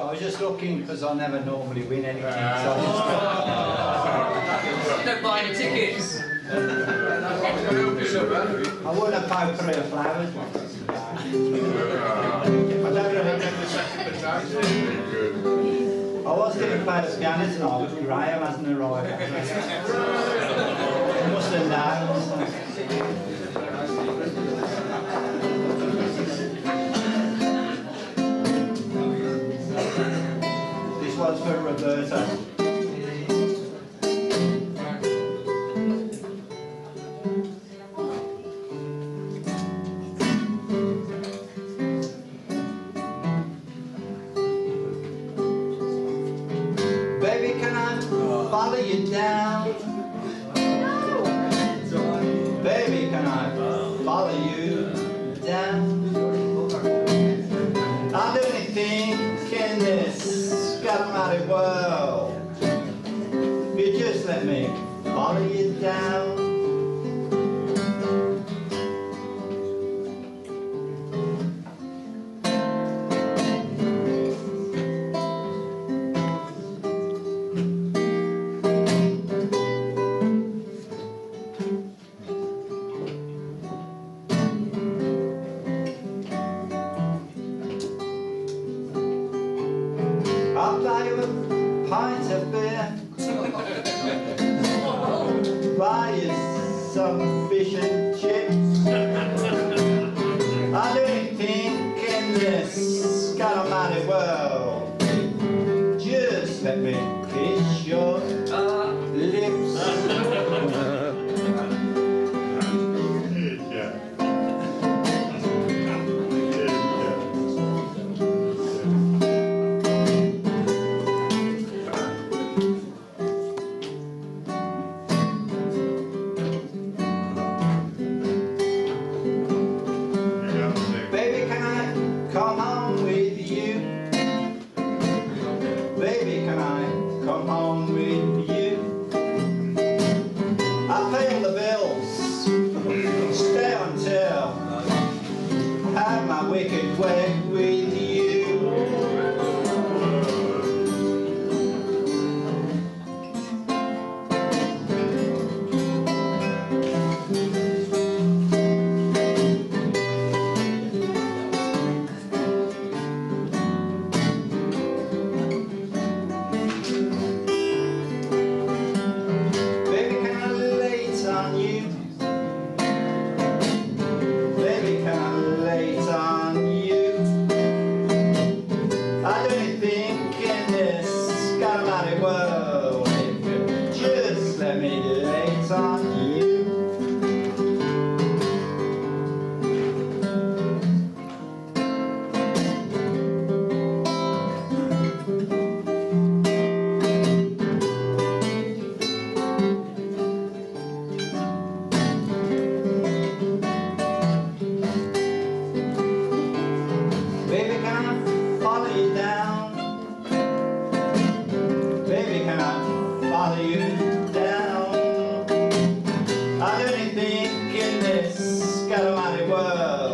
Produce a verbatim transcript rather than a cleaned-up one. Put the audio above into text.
I was just looking because I never normally win anything. So I You don't buy any tickets. I won a potpourri of flowers once. I don't really. I was going to play the scanners tonight, but Graham hasn't arrived. He must have known. This one's for Roberta. Baby, can I follow you down? Baby, can I follow you down? I'll do anything in this scattermatic world. You just let me follow you down. I'll buy you a pint of beer, buy you some fish and chips. I'll do anything in this scattermatic world. Just let me kiss your lips. Come home with you. Baby, can I come home with you? I'll pay all the bills, stay until have my wicked way with you. World, if you just let me lay on you. Baby, can I follow you down? Baby, can I follow you down? I'll do anything in this scattermatic world.